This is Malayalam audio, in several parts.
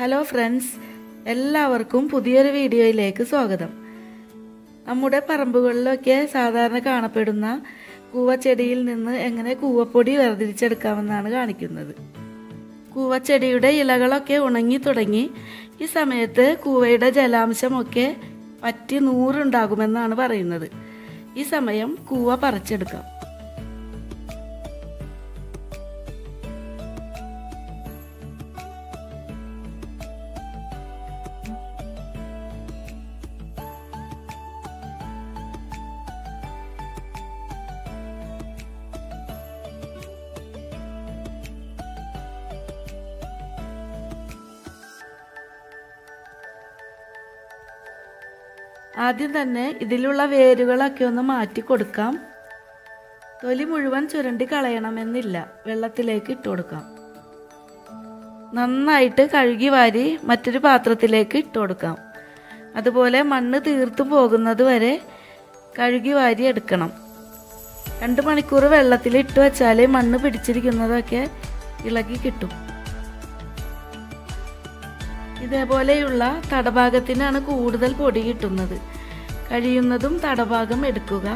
ഹലോ ഫ്രണ്ട്സ്, എല്ലാവർക്കും പുതിയൊരു വീഡിയോയിലേക്ക് സ്വാഗതം. നമ്മുടെ പറമ്പുകളിലൊക്കെ സാധാരണ കാണപ്പെടുന്ന കൂവച്ചെടിയിൽ നിന്ന് എങ്ങനെ കൂവപ്പൊടി വേർതിരിച്ചെടുക്കാമെന്നാണ് കാണിക്കുന്നത്. കൂവച്ചെടിയുടെ ഇലകളൊക്കെ ഉണങ്ങി തുടങ്ങി. ഈ സമയത്ത് കൂവയുടെ ജലാംശമൊക്കെ പറ്റി നൂറുണ്ടാകുമെന്നാണ് പറയുന്നത്. ഈ സമയം കൂവ പറിച്ചെടുക്കാം. ആദ്യം തന്നെ ഇതിലുള്ള വേരുകളൊക്കെ ഒന്ന് മാറ്റി കൊടുക്കാം. തൊലി മുഴുവൻ ചുരണ്ടി കളയണമെന്നില്ല, വെള്ളത്തിലേക്ക് ഇട്ട് കൊടുക്കാം. നന്നായിട്ട് കഴുകി വാരി മറ്റൊരു പാത്രത്തിലേക്ക് ഇട്ട് കൊടുക്കാം. അതുപോലെ മണ്ണ് തീർത്തും പോകുന്നത് വരെ കഴുകി വാരി എടുക്കണം. 2 മണിക്കൂർ വെള്ളത്തിൽ ഇട്ട് വെച്ചാൽ മണ്ണ് പിടിച്ചിരിക്കുന്നതൊക്കെ ഇളകി കിട്ടും. ഇതേപോലെയുള്ള തടഭാഗത്തിനാണ് കൂടുതൽ പൊടി കിട്ടുന്നത്. കഴിയുന്നതും തടഭാഗം എടുക്കുക.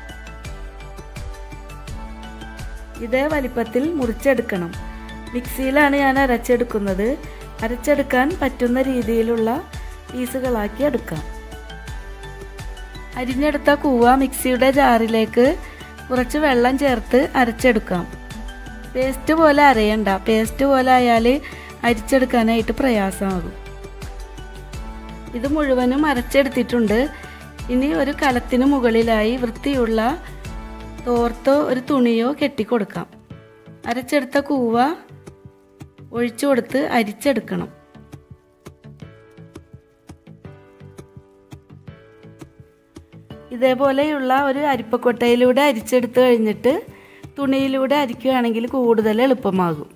ഇതേ വലിപ്പത്തിൽ മുറിച്ചെടുക്കണം. മിക്സിയിലാണ് ഞാൻ അരച്ചെടുക്കുന്നത്. അരച്ചെടുക്കാൻ പറ്റുന്ന രീതിയിലുള്ള പീസുകളാക്കി എടുക്കാം. അരിഞ്ഞെടുത്ത കൂവ മിക്സിയുടെ ജാറിലേക്ക് കുറച്ച് വെള്ളം ചേർത്ത് അരച്ചെടുക്കാം. പേസ്റ്റ് പോലെ അരയണ്ട. പേസ്റ്റ് പോലെ ആയാൽ അരിച്ചെടുക്കാനായിട്ട് പ്രയാസമാകും. ഇത് മുഴുവനും അരച്ചെടുത്തിട്ടുണ്ട്. ഇനി ഒരു കലത്തിന് മുകളിലായി വൃത്തിയുള്ള തോർത്തോ ഒരു തുണിയോ കെട്ടിക്കൊടുക്കാം. അരച്ചെടുത്ത കൂവ ഒഴിച്ചു കൊടുത്ത് അരിച്ചെടുക്കണം. ഇതേപോലെയുള്ള ഒരു അരിപ്പക്കൊട്ടയിലൂടെ അരിച്ചെടുത്ത് കഴിഞ്ഞിട്ട് തുണിയിലൂടെ അരിക്കുകയാണെങ്കിൽ കൂടുതൽ എളുപ്പമാകും.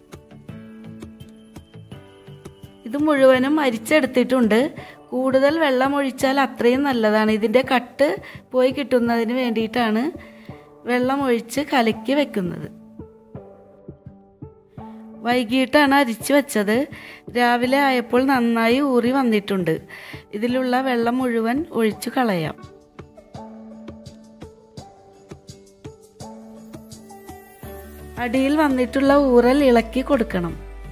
ഇത് മുഴുവനും അരിച്ചെടുത്തിട്ടുണ്ട്. കൂടുതൽ വെള്ളം ഒഴിച്ചാൽ അത്രയും നല്ലതാണ്. ഇതിൻ്റെ കട്ട് പോയി കിട്ടുന്നതിന് വേണ്ടിയിട്ടാണ് വെള്ളം ഒഴിച്ച് കലക്കി വെക്കുന്നത്. വൈകിട്ടാണ് അരിച്ചു വെച്ചത്. രാവിലെ ആയപ്പോൾ നന്നായി ഊറി വന്നിട്ടുണ്ട്. ഇതിലുള്ള വെള്ളം മുഴുവൻ ഒഴിച്ചു കളയാം. അടിയിൽ വന്നിട്ടുള്ള ഊറൽ ഇളക്കി കൊടുക്കണം.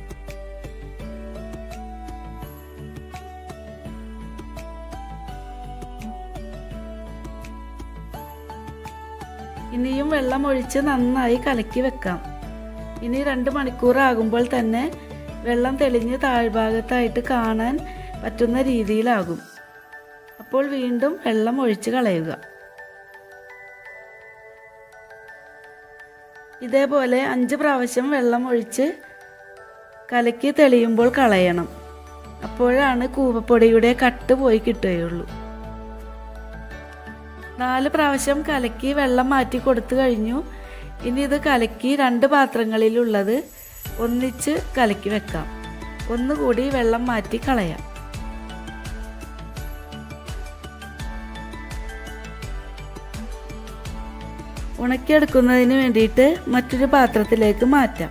ഇനിയും വെള്ളം ഒഴിച്ച് നന്നായി കലക്കി വെക്കാം. ഇനി 2 മണിക്കൂർ ആകുമ്പോൾ തന്നെ വെള്ളം തെളിഞ്ഞ് താഴ്ഭാഗത്തായിട്ട് കാണാൻ പറ്റുന്ന രീതിയിലാകും. അപ്പോൾ വീണ്ടും വെള്ളം ഒഴിച്ച് കളയുക. ഇതേപോലെ 5 പ്രാവശ്യം വെള്ളം ഒഴിച്ച് കലക്കി തെളിയുമ്പോൾ കളയണം. അപ്പോഴാണ് കൂവപ്പൊടിയുടെ കട്ട് പോയി കിട്ടുകയുള്ളൂ. 4 പ്രാവശ്യം കലക്കി വെള്ളം മാറ്റി കൊടുത്തു കഴിഞ്ഞു. ഇനി ഇത് കലക്കി 2 പാത്രങ്ങളിലുള്ളത് ഒന്നിച്ച് കലക്കി വെക്കാം. ഒന്നുകൂടി വെള്ളം മാറ്റി കളയാം. ഉണക്കിയെടുക്കുന്നതിന് വേണ്ടിയിട്ട് മറ്റൊരു പാത്രത്തിലേക്ക് മാറ്റാം.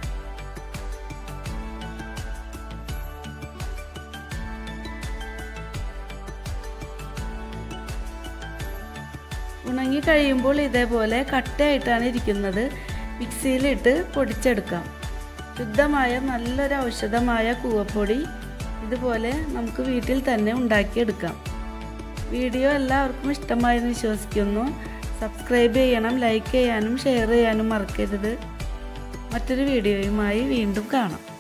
ഉണങ്ങി കഴിയുമ്പോൾ ഇതേപോലെ കട്ടയായിട്ടാണ് ഇരിക്കുന്നത്. മിക്സിയിലിട്ട് പൊടിച്ചെടുക്കാം. ശുദ്ധമായ നല്ലൊരു ഔഷധമായ കൂവപ്പൊടി ഇതുപോലെ നമുക്ക് വീട്ടിൽ തന്നെ ഉണ്ടാക്കിയെടുക്കാം. വീഡിയോ എല്ലാവർക്കും ഇഷ്ടമായെന്ന് വിശ്വസിക്കുന്നു. സബ്സ്ക്രൈബ് ചെയ്യണം, ലൈക്ക് ചെയ്യാനും ഷെയർ ചെയ്യാനും മറക്കരുത്. മറ്റൊരു വീഡിയോയുമായി വീണ്ടും കാണാം.